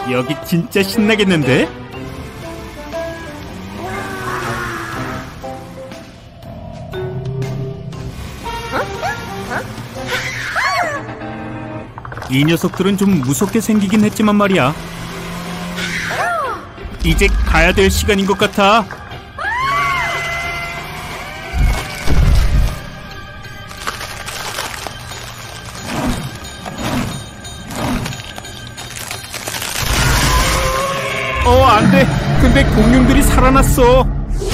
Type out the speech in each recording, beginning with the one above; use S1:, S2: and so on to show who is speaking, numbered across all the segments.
S1: 여기 진짜 신나겠는데? 이 녀석들은 좀 무섭게 생기긴 했지만 말이야. 이제 가야 될 시간인 것 같아. 안 돼. 근데 공룡들이 살아났어.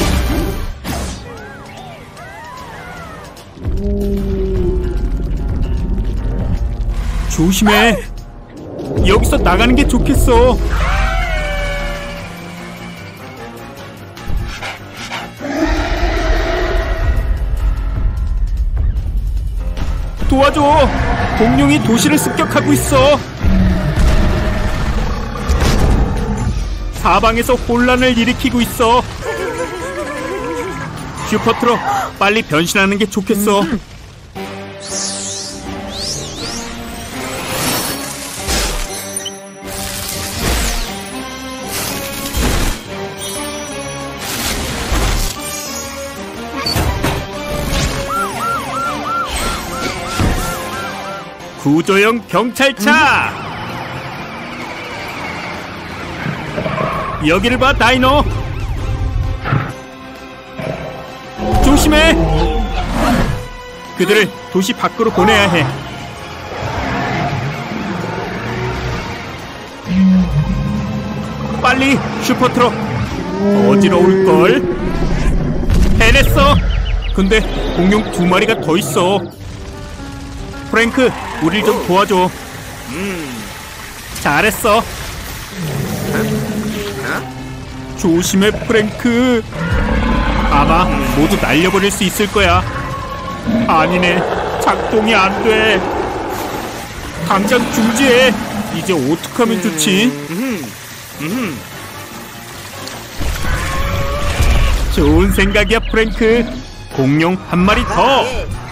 S1: 조심해. 여기서 나가는 게 좋겠어. 도와줘. 공룡이 도시를 습격하고 있어. 사방에서 혼란을 일으키고 있어. 슈퍼트럭, 빨리 변신하는 게 좋겠어. 구조형 경찰차! 여기를 봐, 다이노! 조심해! 그들을 도시 밖으로 보내야 해. 빨리, 슈퍼트럭! 어지러울걸? 해냈어! 근데 공룡 2마리가 더 있어. 프랭크, 우릴 좀 도와줘. 잘했어. 조심해, 프랭크. 아마 모두 날려버릴 수 있을 거야. 아니네, 작동이 안 돼. 당장 중지해. 이제 어떡하면 좋지? 좋은 생각이야, 프랭크. 공룡 1마리 더.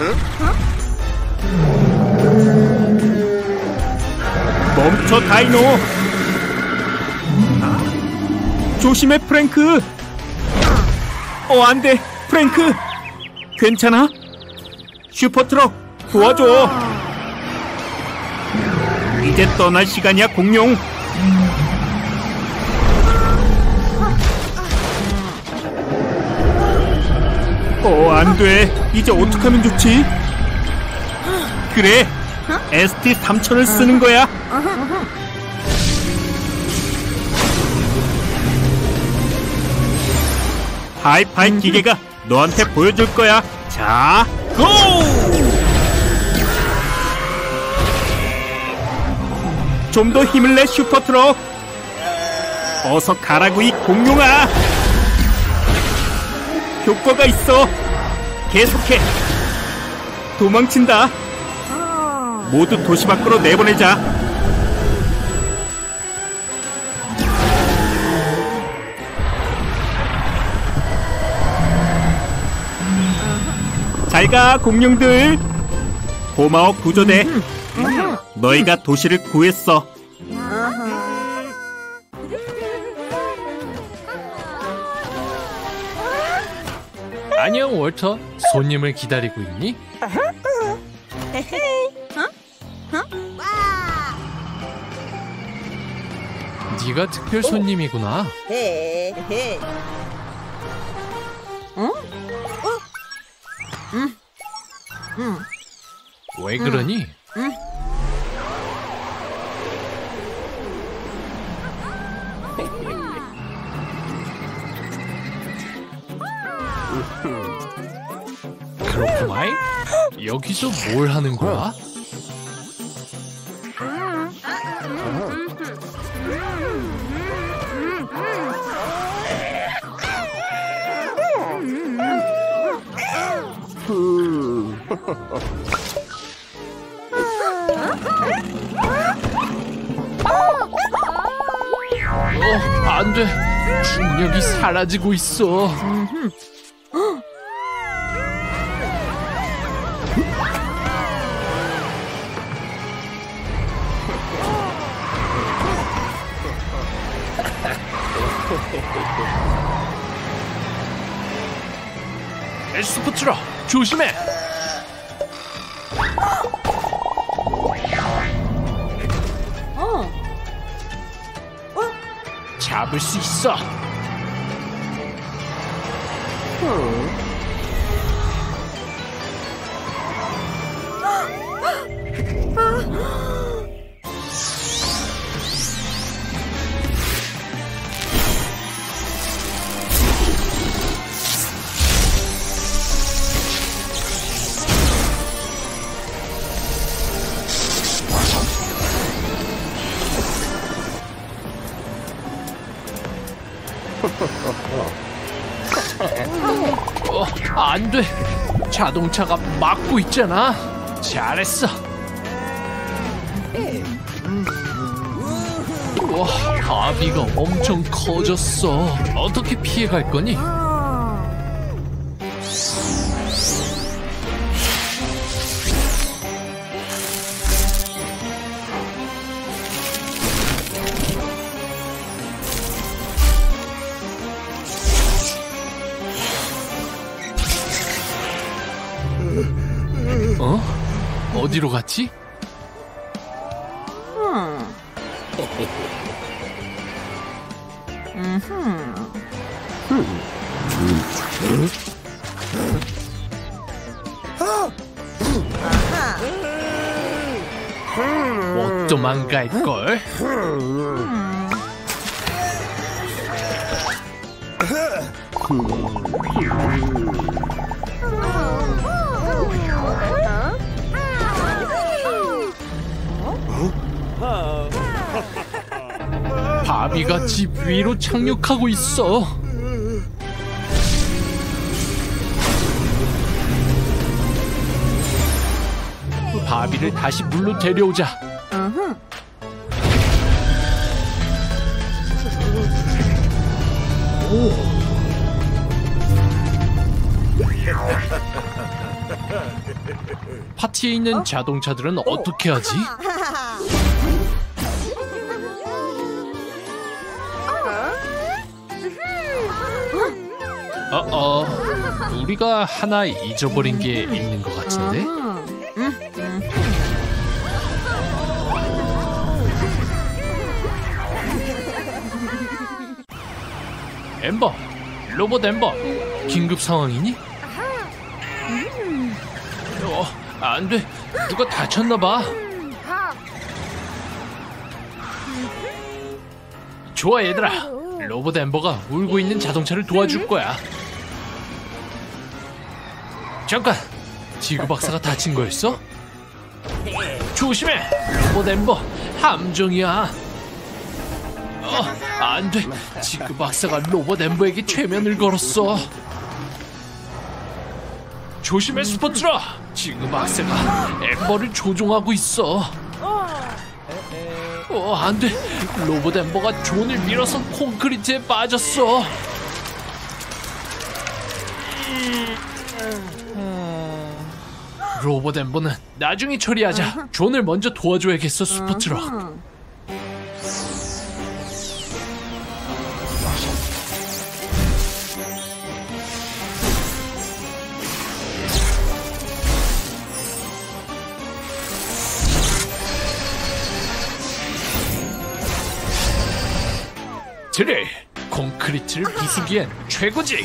S1: 멈춰, 다이노. 조심해, 프랭크. 안 돼, 프랭크. 괜찮아? 슈퍼트럭, 도와줘. 이제 떠날 시간이야, 공룡. 안 돼. 이제 어떡하면 좋지? 그래, ST-3000을 쓰는 거야. 하이파이 기계가 너한테 보여줄 거야. 자, 고! 좀 더 힘을 내, 슈퍼트럭. 어서 가라고, 이 공룡아. 효과가 있어. 계속해. 도망친다. 모두 도시 밖으로 내보내자. 잘가, 공룡들. 고마워, 구조대. 너희가 도시를 구했어.
S2: 안녕, 월터. 손님을 기다리고 있니? 네가 특별 손님이구나. 왜 그러니? 그렇구만. 여기서 뭘 하는 거야? 안 돼. 중력이 사라지고 있어. 슈퍼트럭 조심해. 잡을 수 있어. 안 돼. 자동차가 막고 있잖아. 잘했어. 와, 바비가 엄청 커졌어. 어떻게 피해갈 거니? 어디로 갔지? 못 도망갈걸? 바비가 집 위로 착륙하고 있어. 바비를 다시 물로 데려오자. 파티에 있는 자동차들은 어떻게 하지? 우리가 하나 잊어버린 게 있는 것 같은데? 엠버, 로봇 엠버, 긴급 상황이니? 안 돼. 누가 다쳤나 봐. 좋아 얘들아. 로봇 엠버가 울고 있는 자동차를 도와줄 거야. 잠깐. 지구 박사가 다친 거였어? 조심해. 로봇 엠버 함정이야. 안 돼. 지구 박사가 로봇 엠버에게 최면을 걸었어. 조심해 슈퍼트럭. 지구 박사가 엠버를 조종하고 있어. 안 돼. 로봇 엠버가 존을 밀어서 콘크리트에 빠졌어. 로봇 엠버는 나중에 처리하자. 존을 먼저 도와줘야겠어 슈퍼트럭. 드릴, 콘크리트를 부수기엔 최고지.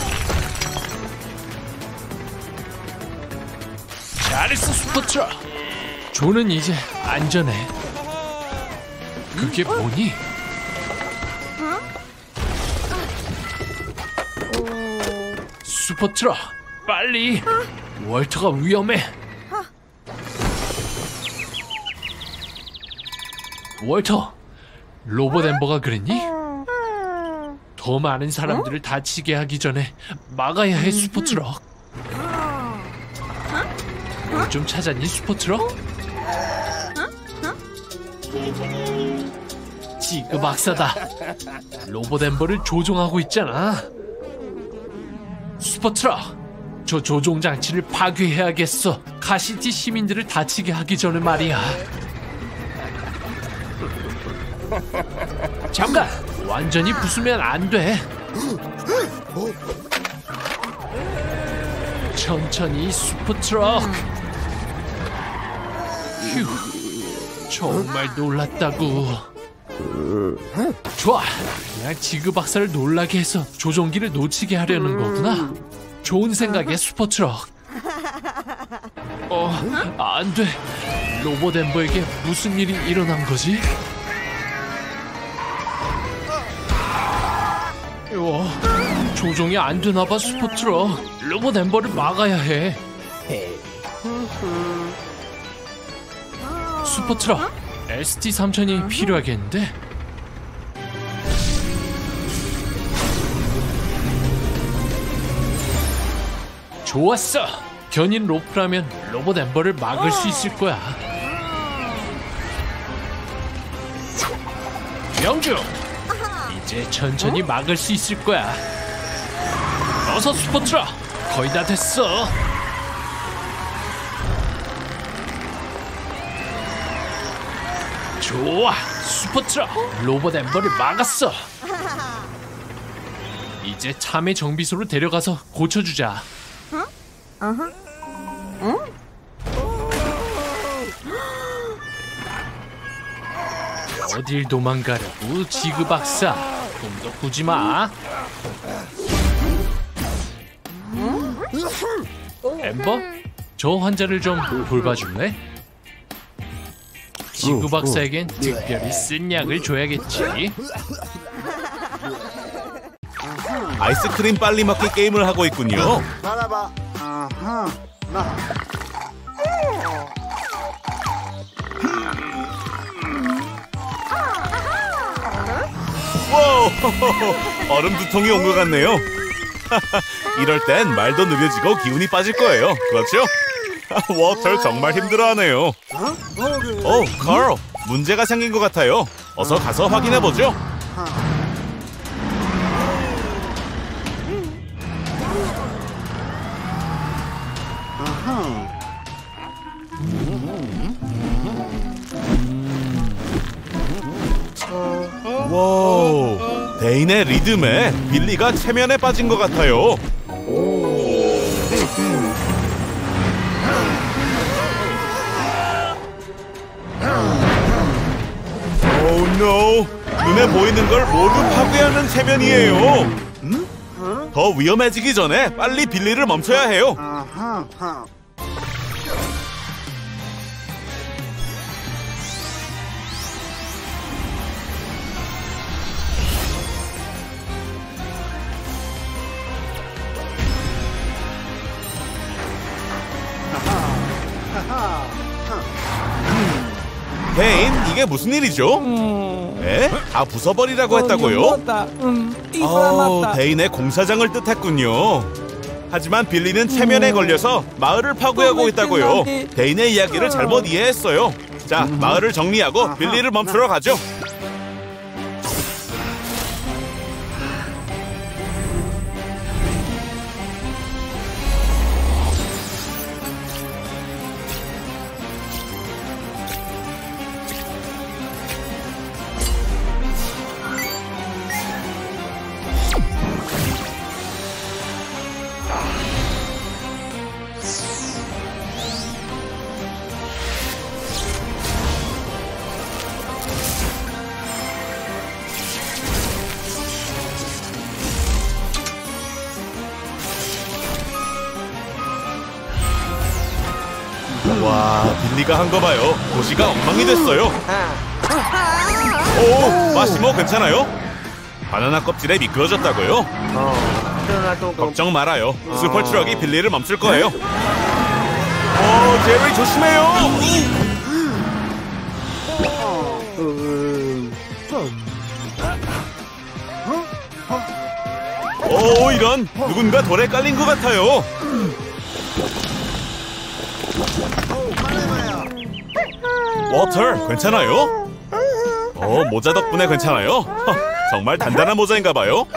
S2: 잘했어 슈퍼트럭. 존은 이제 안전해. 그게 뭐니? 슈퍼트럭 빨리. 월터가 위험해. 월터, 로봇 엠버가 그랬니? 더 많은 사람들을 다치게 하기 전에 막아야 해 슈퍼트럭. 뭘 좀 찾았니 슈퍼트럭? 지그 박사다. 로봇 엠버를 조종하고 있잖아. 슈퍼트럭, 저 조종 장치를 파괴해야겠어. 카시티 시민들을 다치게 하기 전에 말이야. 잠깐! 완전히 부수면 안 돼. 천천히 슈퍼트럭. 휴, 정말 놀랐다고. 좋아, 그냥 지그 박사를 놀라게 해서 조종기를 놓치게 하려는 거구나. 좋은 생각이야, 슈퍼트럭. 안 돼. 로봇 엠버에게 무슨 일이 일어난 거지? 조종이 안 되나 봐, 슈퍼트럭. 로봇 엠버를 막아야 해. 슈퍼트럭, ST-3000이 필요하겠는데? 좋았어! 견인 로프라면 로봇 엠버를 막을 수 있을 거야. 명중! 이제 천천히 막을 수 있을 거야. 어서 슈퍼트럭! 거의 다 됐어. 좋아! 슈퍼트럭! 로봇 엠버를 막았어. 이제 참외 정비소로 데려가서 고쳐주자. 어딜 도망가려고, 지그 박사. 꿈도 꾸지 마. 엠버? 저 환자를 좀 돌봐줄래? 지구 박사에겐 특별히 쓴 약을 줘야겠지.
S3: 아이스크림 빨리 먹기 게임을 하고 있군요. 와우, 얼음 두통이 온 것 같네요. 이럴 땐 말도 느려지고 기운이 빠질 거예요. 그렇죠? 워터 정말 힘들어하네요. 카일, 문제가 생긴 것 같아요. 어서 가서 확인해보죠. 와우, 데인의 리듬에 빌리가 체면에 빠진 것 같아요. Oh no! 눈에 보이는 걸 모두 파괴하는 체면이에요. 더 위험해지기 전에 빨리 빌리를 멈춰야 해요. 데인, 이게 무슨 일이죠? 에? 다 부숴버리라고 했다고요? 데인의 공사장을 뜻했군요. 하지만 빌리는 체면에 걸려서 마을을 파괴하고 있다고요. 데인의 이야기를 잘못 이해했어요. 자, 마을을 정리하고 빌리를 멈추러 가죠. 와, 빌리가 한 거 봐요. 도시가 엉망이 됐어요. 오, 마시모 괜찮아요? 바나나 껍질에 미끄러졌다고요? 걱정 말아요. 슈퍼트럭이 빌리를 멈출 거예요. 제리 조심해요. 이런, 누군가 돌에 깔린 것 같아요. 워터, 괜찮아요? 모자 덕분에 괜찮아요? 정말 단단한 모자인가봐요.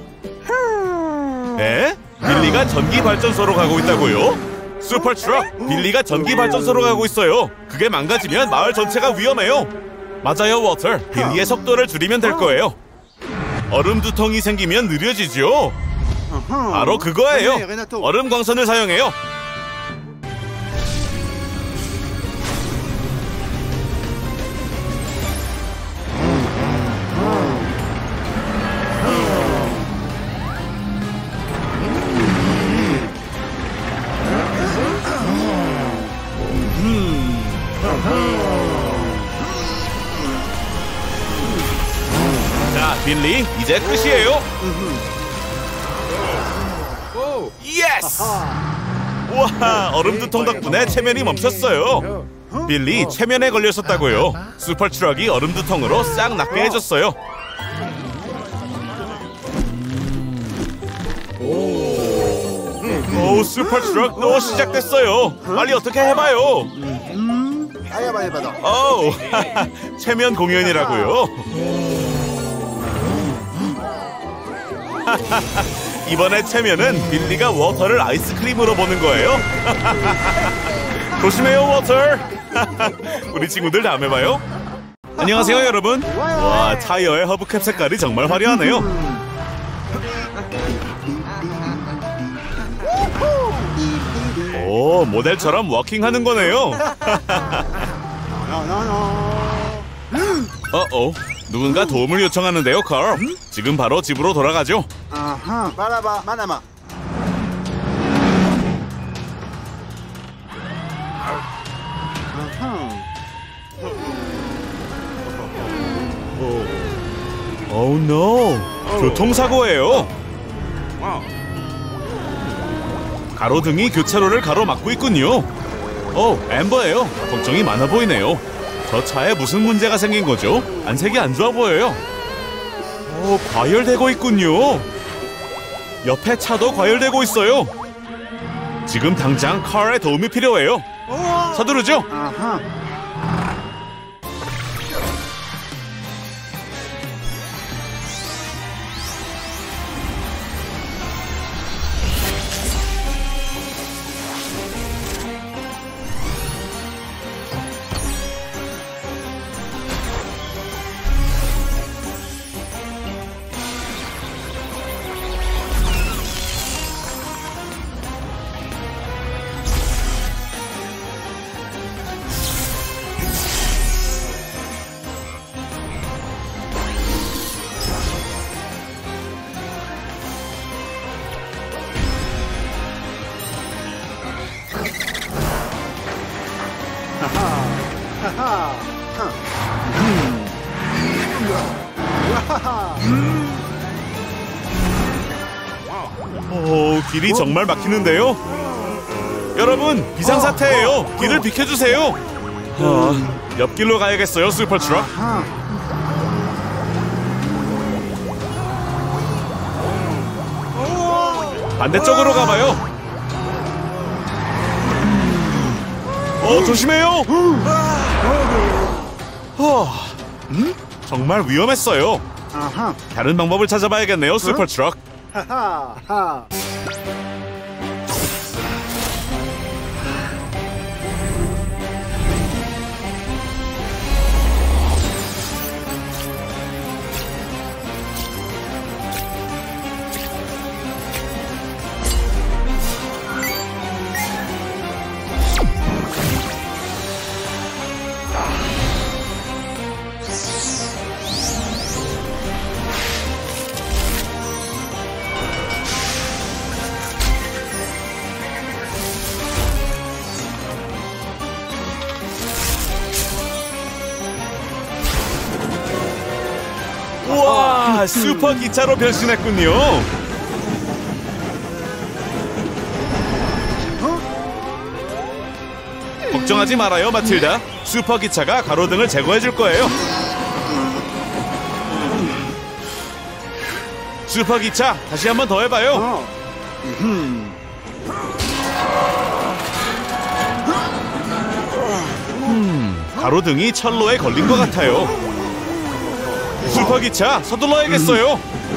S3: 에? 빌리가 전기발전소로 가고 있다고요? 슈퍼트럭, 빌리가 전기발전소로 가고 있어요. 그게 망가지면 마을 전체가 위험해요. 맞아요, 워터. 빌리의 속도를 줄이면 될 거예요. 얼음 두통이 생기면 느려지죠? 바로 그거예요. 얼음 광선을 사용해요. 자, 빌리, 이제 끝이에요. 예스! 우와, 얼음두통 덕분에 체면이 멈췄어요. 빌리, 체면에 걸렸었다고요. 슈퍼트럭이 얼음두통으로 싹 낫게 해줬어요. 오, 슈퍼트럭 또 시작됐어요. 빨리 어떻게 해봐요. 오, 체면 공연이라고요. 이번에 체면은 빌리가 워터를 아이스크림으로 보는 거예요. 조심해요, 워터. 우리 친구들 다음에 봐요. 안녕하세요, 여러분. 와, 타이어의 허브캡 색깔이 정말 화려하네요. 오, 모델처럼 워킹하는 거네요. 누군가 도움을 요청하는데요, 칼. 지금 바로 집으로 돌아가죠. 오, 노. 교통사고예요. 가로등이 교차로를 가로막고 있군요. 엠버예요. 걱정이 많아 보이네요. 저 차에 무슨 문제가 생긴 거죠? 안색이 안 좋아 보여요. 과열되고 있군요. 옆에 차도 과열되고 있어요. 지금 당장 칼의 도움이 필요해요. 서두르죠. 길이 정말 막히는데요. 여러분, 비상사태예요. 길을 비켜주세요. 옆길로 가야겠어요, 슈퍼트럭. 반대쪽으로 가봐요. 조심해요. 정말 위험했어요. 다른 방법을 찾아봐야겠네요, 슈퍼트럭. 우와, 슈퍼 기차로 변신했군요. 걱정하지 말아요, 마틸다. 슈퍼 기차가 가로등을 제거해줄 거예요. 슈퍼 기차, 다시 한번 더 해봐요. 가로등이 철로에 걸린 것 같아요. 슈퍼기차, 서둘러야겠어요.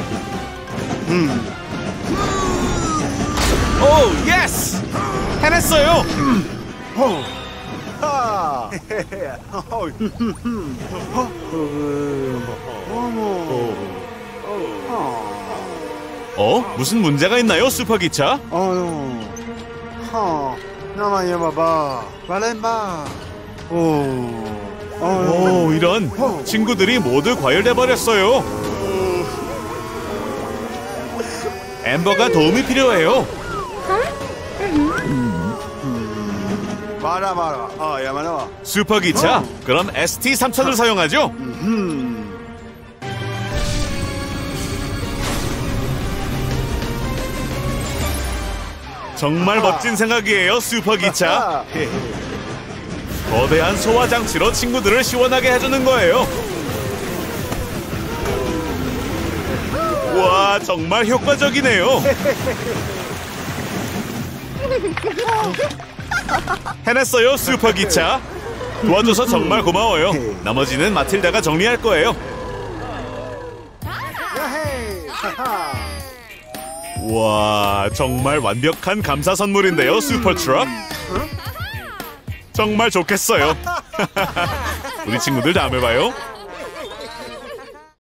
S3: 오, 예스! 해냈어요. 무슨 문제가 있나요, 슈퍼기차?
S4: 나만이야 봐봐. 말해봐.
S3: 오, 이런. 친구들이 모두 과열돼 버렸어요. 엠버가 도움이 필요해요.
S4: 말아. 야 말아.
S3: 슈퍼기차, 그럼 ST-3000을 사용하죠. 정말 멋진 생각이에요, 슈퍼기차. 거대한 소화 장치로 친구들을 시원하게 해주는 거예요. 와, 정말 효과적이네요. 해냈어요, 슈퍼기차. 도와줘서 정말 고마워요. 나머지는 마틸다가 정리할 거예요. 와, 정말 완벽한 감사 선물인데요, 슈퍼트럭. 정말 좋겠어요. 우리 친구들 다음에 봐요.